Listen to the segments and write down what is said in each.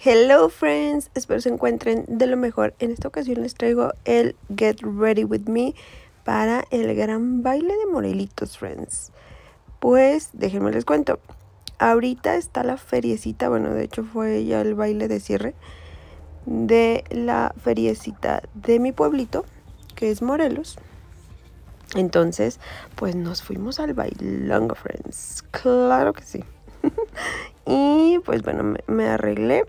Hello friends, espero se encuentren de lo mejor. En esta ocasión les traigo el Get Ready With Me para el gran baile de Morelitos, friends. Pues déjenme les cuento. Ahorita está la feriecita, bueno, de hecho fue ya el baile de cierre de la feriecita de mi pueblito, que es Morelos. Entonces, pues nos fuimos al bailongo, friends. Claro que sí. Y pues bueno, me arreglé.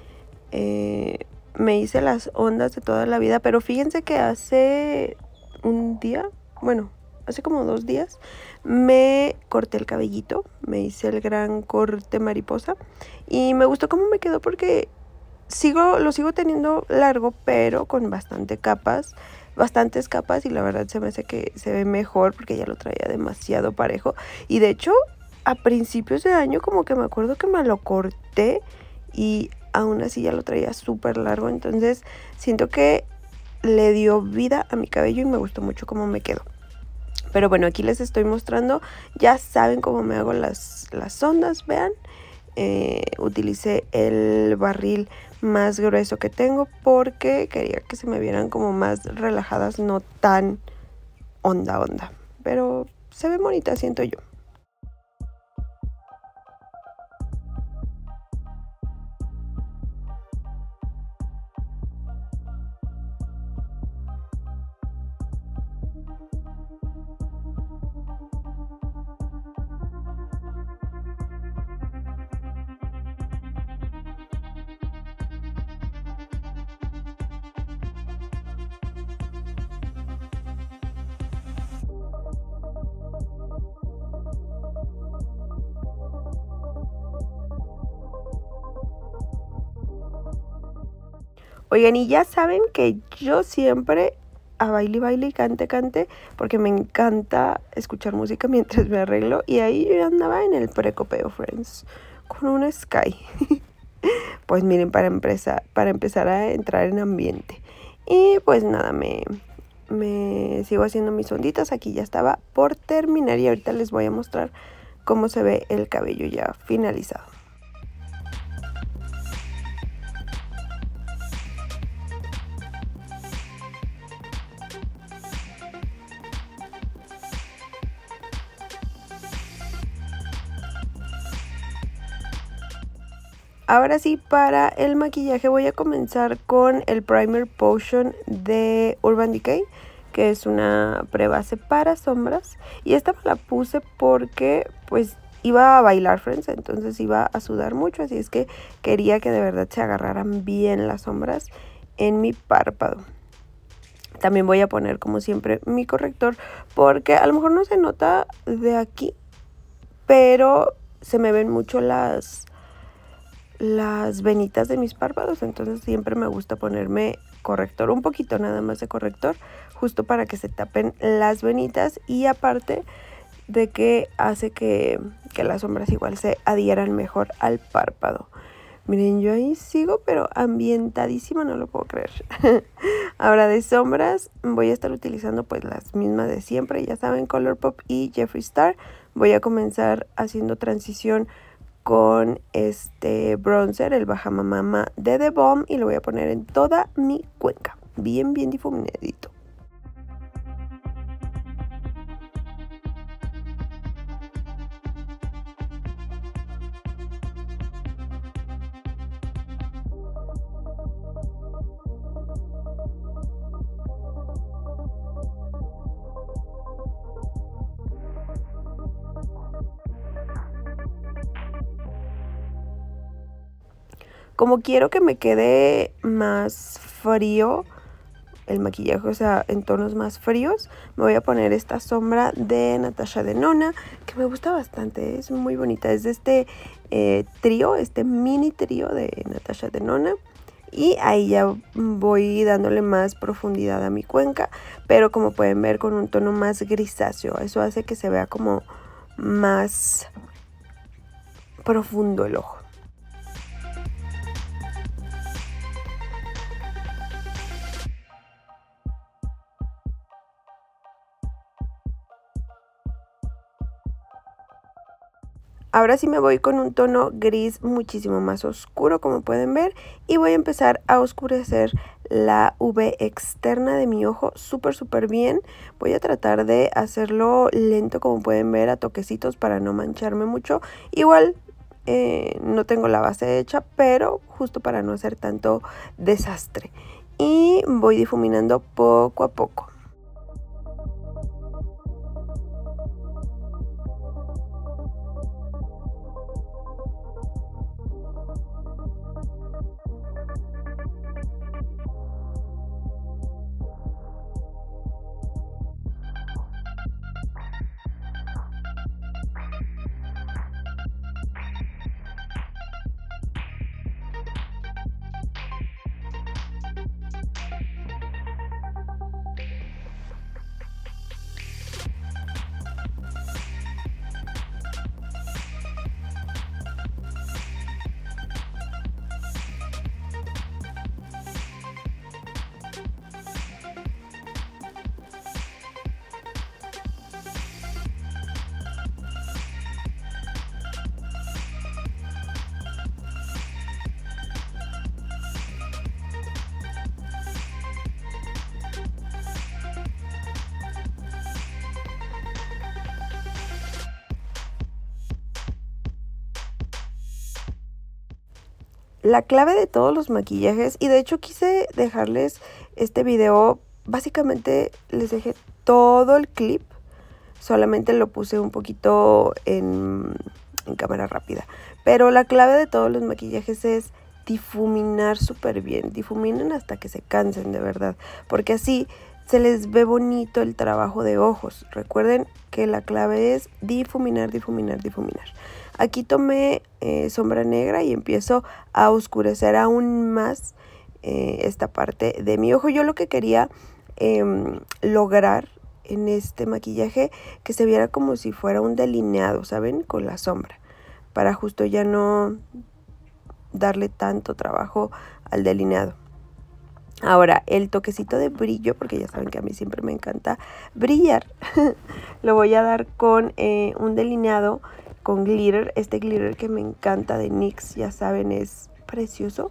Me hice las ondas de toda la vida, pero fíjense que hace un día, bueno, hace como 2 días, me corté el cabellito, me hice el gran corte mariposa y me gustó cómo me quedó porque lo sigo teniendo largo, pero con bastantes capas y la verdad se me hace que se ve mejor porque ya lo traía demasiado parejo. Y de hecho, a principios de año como que me acuerdo que me lo corté y aún así ya lo traía súper largo, entonces siento que le dio vida a mi cabello y me gustó mucho cómo me quedó. Pero bueno, aquí les estoy mostrando, ya saben cómo me hago las ondas, vean. Utilicé el barril más grueso que tengo porque quería que se me vieran como más relajadas, no tan onda, pero se ve bonita, siento yo. Oigan, y ya saben que yo siempre a baile y cante, porque me encanta escuchar música mientras me arreglo. Y ahí yo andaba en el precopeo, friends, con una Sky. Pues miren, para empezar a entrar en ambiente. Y pues nada, me sigo haciendo mis onditas. Aquí ya estaba por terminar y ahorita les voy a mostrar cómo se ve el cabello ya finalizado. Ahora sí, para el maquillaje voy a comenzar con el Primer Potion de Urban Decay, que es una prebase para sombras. Y esta me la puse porque pues iba a bailar, friends, entonces iba a sudar mucho, así es que quería que de verdad se agarraran bien las sombras en mi párpado. También voy a poner, como siempre, mi corrector porque a lo mejor no se nota de aquí, pero se me ven mucho las venitas de mis párpados, entonces siempre me gusta ponerme corrector, un poquito nada más de corrector, justo para que se tapen las venitas y aparte de que hace que las sombras igual se adhieran mejor al párpado. Miren, yo ahí sigo, pero ambientadísima, no lo puedo creer. Ahora de sombras voy a estar utilizando pues las mismas de siempre, ya saben, Colourpop y Jeffree Star. Voy a comenzar haciendo transición con este bronzer, el Bahamama de The Balm, y lo voy a poner en toda mi cuenca, bien difuminadito. Como quiero que me quede más frío el maquillaje, o sea, en tonos más fríos, me voy a poner esta sombra de Natasha Denona, que me gusta bastante, es muy bonita, es de este trío, este mini trío de Natasha Denona. Y ahí ya voy dándole más profundidad a mi cuenca, pero como pueden ver con un tono más grisáceo, eso hace que se vea como más profundo el ojo. Ahora sí me voy con un tono gris muchísimo más oscuro, como pueden ver, y voy a empezar a oscurecer la V externa de mi ojo súper bien. Voy a tratar de hacerlo lento, como pueden ver, a toquecitos para no mancharme mucho. Igual no tengo la base hecha, pero justo para no hacer tanto desastre. Y voy difuminando poco a poco. La clave de todos los maquillajes, y de hecho quise dejarles este video, básicamente les dejé todo el clip, solamente lo puse un poquito en cámara rápida, pero la clave de todos los maquillajes es difuminar súper bien, difuminen hasta que se cansen de verdad, porque así se les ve bonito el trabajo de ojos. Recuerden que la clave es difuminar. Aquí tomé sombra negra y empiezo a oscurecer aún más esta parte de mi ojo. Yo lo que quería lograr en este maquillaje, que se viera como si fuera un delineado, ¿saben? Con la sombra, para justo ya no darle tanto trabajo al delineado. Ahora, el toquecito de brillo, porque ya saben que a mí siempre me encanta brillar, lo voy a dar con un delineado con glitter. Este glitter que me encanta de NYX, ya saben, es precioso.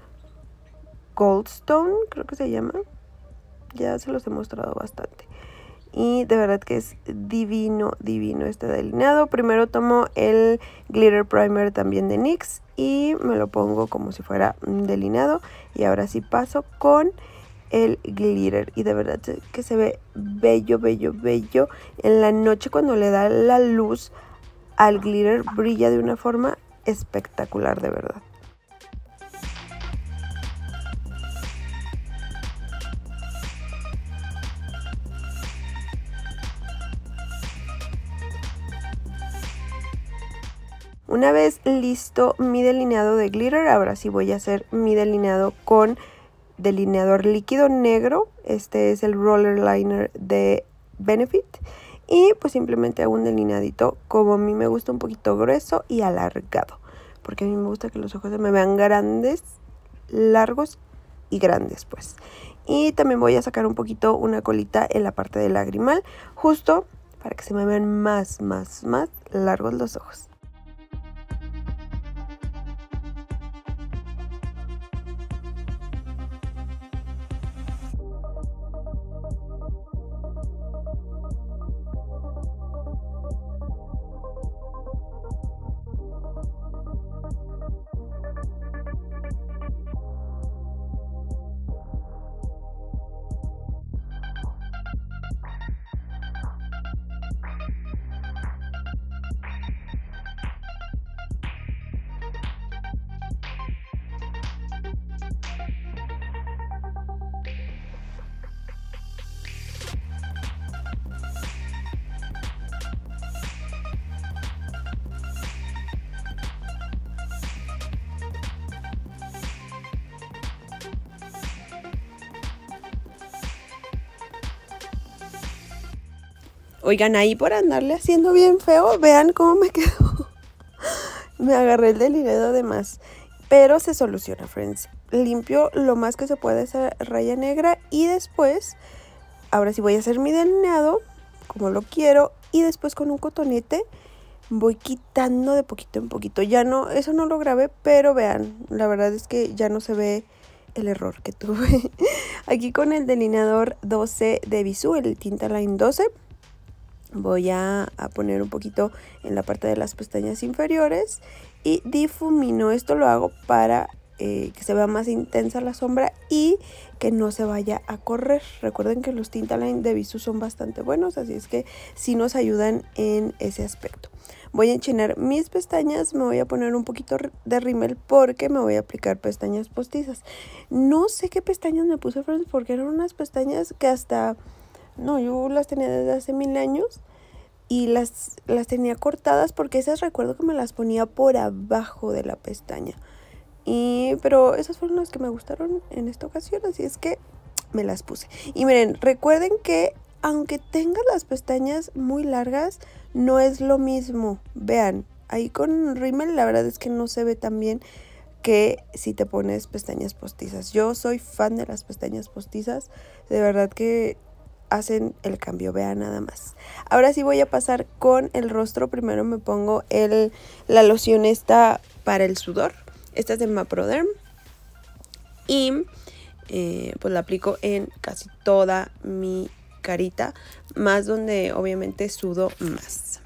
Goldstone, creo que se llama. Ya se los he mostrado bastante. Y de verdad que es divino este delineado. Primero tomo el glitter primer también de NYX y me lo pongo como si fuera un delineado. Y ahora sí paso con el glitter. Y de verdad que se ve bello. En la noche, cuando le da la luz al glitter, brilla de una forma espectacular, de verdad. Una vez listo mi delineado de glitter, ahora sí voy a hacer mi delineado con delineador líquido negro. Este es el Roller Liner de Benefit. Y pues simplemente hago un delineadito como a mí me gusta, un poquito grueso y alargado. Porque a mí me gusta que los ojos se me vean grandes, largos y grandes pues. Y también voy a sacar un poquito una colita en la parte del lagrimal, justo para que se me vean más largos los ojos. Oigan, ahí por andarle haciendo bien feo, vean cómo me quedó. Me agarré el delineado de más. Pero se soluciona, friends. Limpio lo más que se puede esa raya negra y después, ahora sí voy a hacer mi delineado como lo quiero. Y después con un cotonete voy quitando de poquito en poquito. Ya no, eso no lo grabé, pero vean, la verdad es que ya no se ve el error que tuve. Aquí con el delineador 12 de Bisú, el Tintaline 12, voy a poner un poquito en la parte de las pestañas inferiores y difumino. Esto lo hago para que se vea más intensa la sombra y que no se vaya a correr. Recuerden que los Tintaline de Bisú son bastante buenos, así es que sí nos ayudan en ese aspecto. Voy a enchinar mis pestañas, me voy a poner un poquito de rímel porque me voy a aplicar pestañas postizas. No sé qué pestañas me puse, friends, porque eran unas pestañas que hasta... No, yo las tenía desde hace 1000 años y las tenía cortadas porque esas recuerdo que me las ponía por abajo de la pestaña. Pero esas fueron las que me gustaron en esta ocasión, así es que me las puse. Y miren, recuerden que aunque tengas las pestañas muy largas, no es lo mismo. Vean, ahí con rímel la verdad es que no se ve tan bien que si te pones pestañas postizas. Yo soy fan de las pestañas postizas, de verdad que hacen el cambio, vean nada más. Ahora sí voy a pasar con el rostro. Primero me pongo la loción esta para el sudor. Esta es de Maproderm y pues la aplico en casi toda mi carita, más donde obviamente sudo más.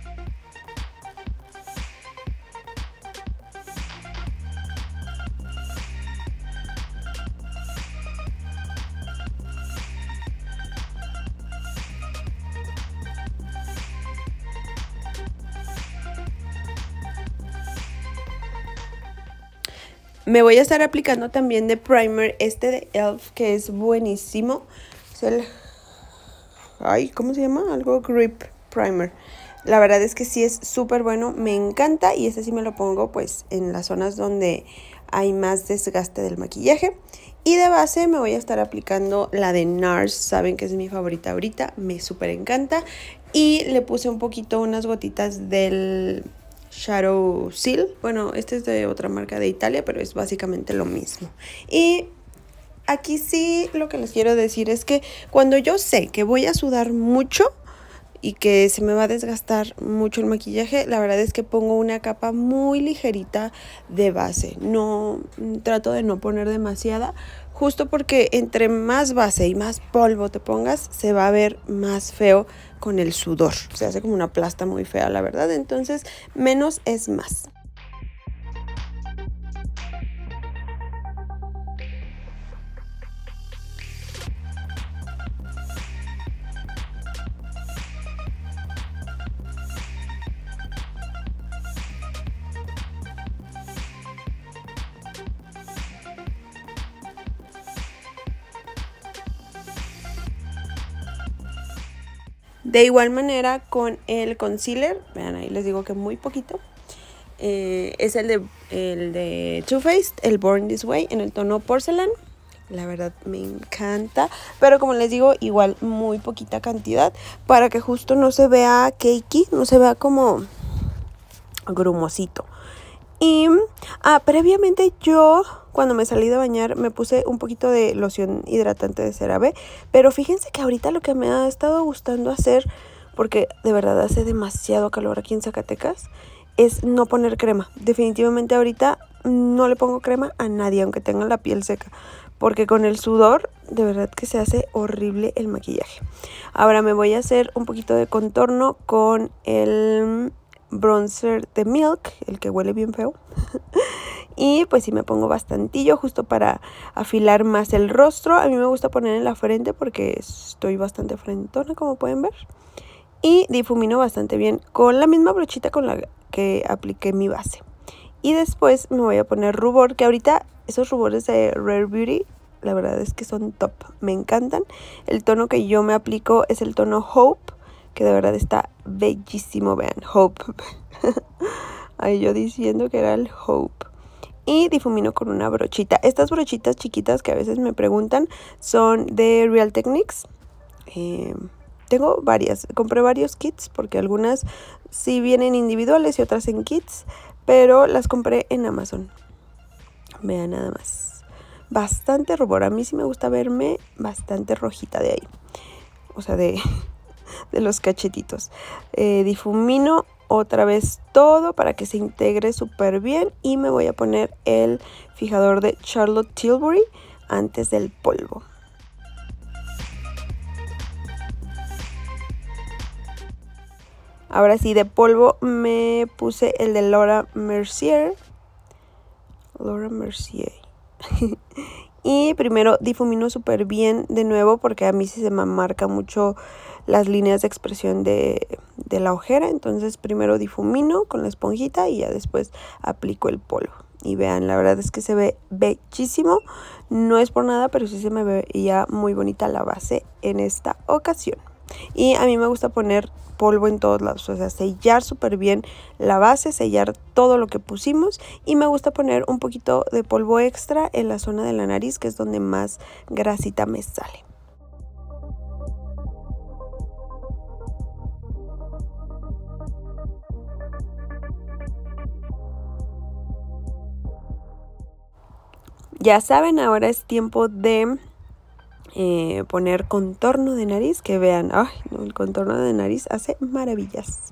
Me voy a estar aplicando también de primer este de e.l.f. que es buenísimo. Es el... Ay, ¿cómo se llama? Algo Grip Primer. La verdad es que sí es súper bueno, me encanta y este sí me lo pongo pues en las zonas donde hay más desgaste del maquillaje. Y de base me voy a estar aplicando la de NARS, saben que es mi favorita ahorita, me súper encanta. Y le puse un poquito, unas gotitas del Shadow Seal. Bueno, este es de otra marca de Italia, pero es básicamente lo mismo. Y aquí sí lo que les quiero decir es que cuando yo sé que voy a sudar mucho y que se me va a desgastar mucho el maquillaje, la verdad es que pongo una capa muy ligerita de base. No trato de no poner demasiada, justo porque entre más base y más polvo te pongas, se va a ver más feo con el sudor. Se hace como una plasta muy fea, la verdad. Entonces, menos es más. De igual manera con el concealer, vean ahí les digo que muy poquito, es el de Too Faced, el Born This Way en el tono Porcelain. La verdad me encanta, pero como les digo, igual muy poquita cantidad para que justo no se vea cakey, no se vea como grumosito. Y previamente yo cuando me salí de bañar me puse un poquito de loción hidratante de CeraVe, pero fíjense que ahorita lo que me ha estado gustando hacer, porque de verdad hace demasiado calor aquí en Zacatecas, es no poner crema. Definitivamente ahorita no le pongo crema a nadie, aunque tenga la piel seca, porque con el sudor de verdad que se hace horrible el maquillaje. Ahora me voy a hacer un poquito de contorno con el bronzer de Milk, el que huele bien feo. Y pues sí me pongo bastantillo justo para afilar más el rostro. A mí me gusta poner en la frente porque estoy bastante frentona, como pueden ver. Y difumino bastante bien con la misma brochita con la que apliqué mi base. Y después me voy a poner rubor, que ahorita esos rubores de Rare Beauty, la verdad es que son top, me encantan. El tono que yo me aplico es el tono Hope, que de verdad está bellísimo, vean, Hope. Ahí yo diciendo que era el Hope. Y difumino con una brochita. Estas brochitas chiquitas que a veces me preguntan son de Real Techniques. Tengo varias, compré varios kits porque algunas sí vienen individuales y otras en kits, pero las compré en Amazon. Vean nada más. Bastante rubor, a mí sí me gusta verme bastante rojita de ahí. O sea, de los cachetitos. Difumino otra vez todo para que se integre súper bien. Y me voy a poner el fijador de Charlotte Tilbury antes del polvo. Ahora sí, de polvo me puse el de Laura Mercier. Y primero difumino súper bien de nuevo porque a mí sí se me marcan mucho las líneas de expresión de la ojera. Entonces primero difumino con la esponjita y ya después aplico el polvo. Y vean, la verdad es que se ve bellísimo. No es por nada, pero sí se me veía muy bonita la base en esta ocasión. Y a mí me gusta poner polvo en todos lados, o sea, sellar súper bien la base, sellar todo lo que pusimos. Y me gusta poner un poquito de polvo extra en la zona de la nariz, que es donde más grasita me sale. Ya saben, ahora es tiempo de poner contorno de nariz, que vean, ay, no, el contorno de nariz hace maravillas.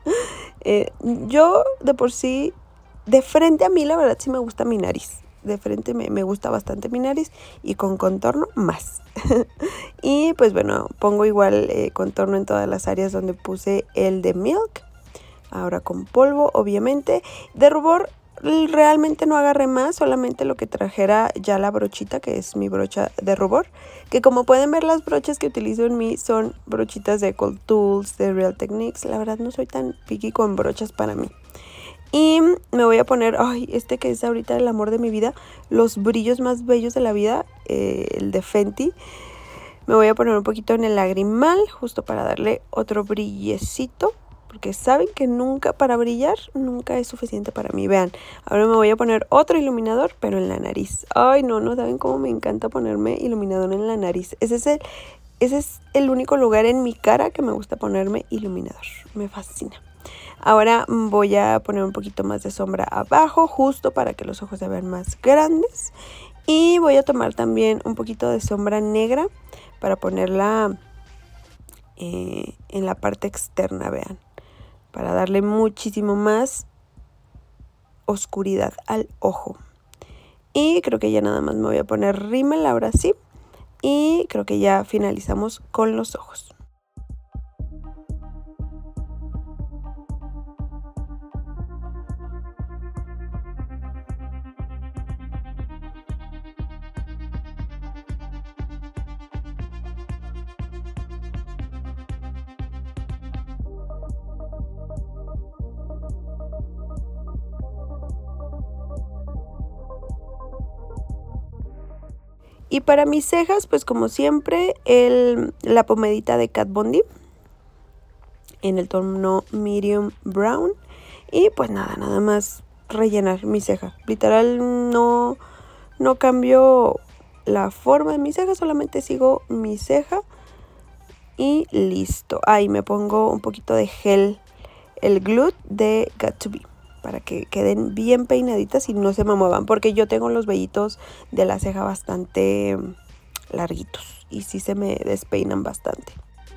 Yo de por sí, de frente a mí la verdad sí me gusta mi nariz, de frente me gusta bastante mi nariz y con contorno más. Y pues bueno, pongo igual contorno en todas las áreas donde puse el de Milk, ahora con polvo obviamente. De rubor realmente no agarré más, solamente lo que trajera ya la brochita, que es mi brocha de rubor, que como pueden ver las brochas que utilizo en mí son brochitas de Cold Tools, de Real Techniques. La verdad no soy tan picky con brochas para mí. Y me voy a poner, ay, este que es ahorita el amor de mi vida, los brillos más bellos de la vida, el de Fenty. Me voy a poner un poquito en el lagrimal, justo para darle otro brillecito. Porque saben que nunca, para brillar, nunca es suficiente para mí. Vean, ahora me voy a poner otro iluminador, pero en la nariz. Ay, no saben cómo me encanta ponerme iluminador en la nariz. Ese es el único lugar en mi cara que me gusta ponerme iluminador. Me fascina. Ahora voy a poner un poquito más de sombra abajo, justo para que los ojos se vean más grandes. Y voy a tomar también un poquito de sombra negra para ponerla en la parte externa, vean. Para darle muchísimo más oscuridad al ojo. Y creo que ya nada más me voy a poner rímel ahora sí. Y creo que ya finalizamos con los ojos. Y para mis cejas, pues como siempre, la pomadita de Kat Von D en el tono medium brown. Y pues nada más rellenar mi ceja. Literal no cambio la forma de mi ceja, solamente sigo mi ceja y listo. Ahí me pongo un poquito de gel, el Glue de Got2b, para que queden bien peinaditas y no se me muevan, porque yo tengo los vellitos de la ceja bastante larguitos y sí se me despeinan bastante.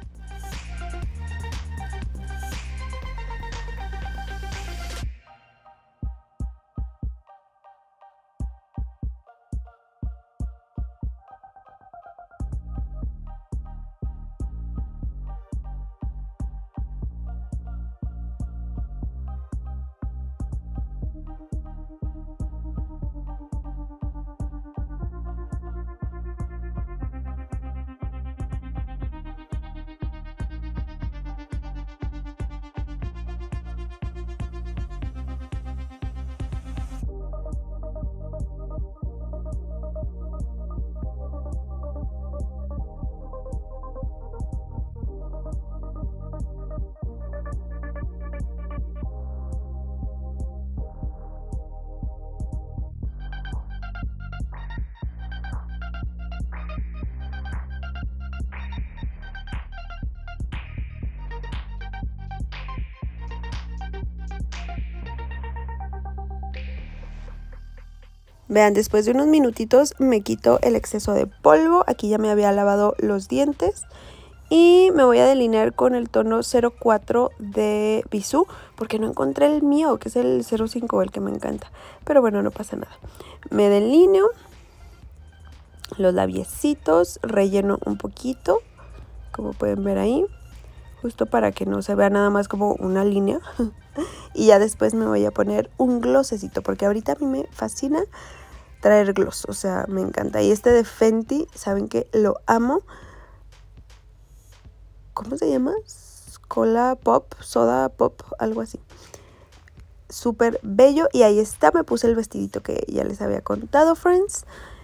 Vean, después de unos minutitos me quito el exceso de polvo. Aquí ya me había lavado los dientes. Y me voy a delinear con el tono 04 de Bisú, porque no encontré el mío, que es el 05, el que me encanta. Pero bueno, no pasa nada. Me delineo los labiecitos, relleno un poquito, como pueden ver ahí, justo para que no se vea nada más como una línea. Y ya después me voy a poner un glossecito, porque ahorita a mí me fascina traer gloss, o sea, me encanta. Y este de Fenty, saben que lo amo. ¿Cómo se llama? Cola Pop, Soda Pop, algo así. Súper bello. Y ahí está, me puse el vestidito que ya les había contado, friends.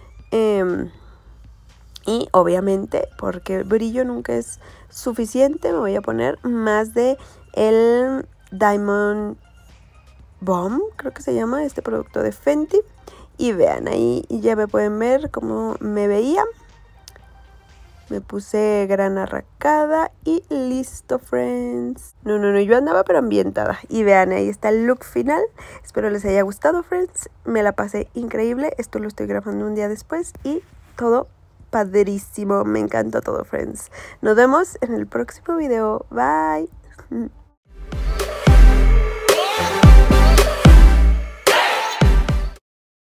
Y obviamente, porque el brillo nunca es suficiente, me voy a poner más de el Diamond Bomb, creo que se llama este producto de Fenty. Y vean, ahí ya me pueden ver cómo me veía. Me puse gran arracada y listo, friends. No, yo andaba pero ambientada. Y vean, ahí está el look final. Espero les haya gustado, friends. Me la pasé increíble. Esto lo estoy grabando un día después y todo padrísimo. Me encantó todo, friends. Nos vemos en el próximo video. Bye.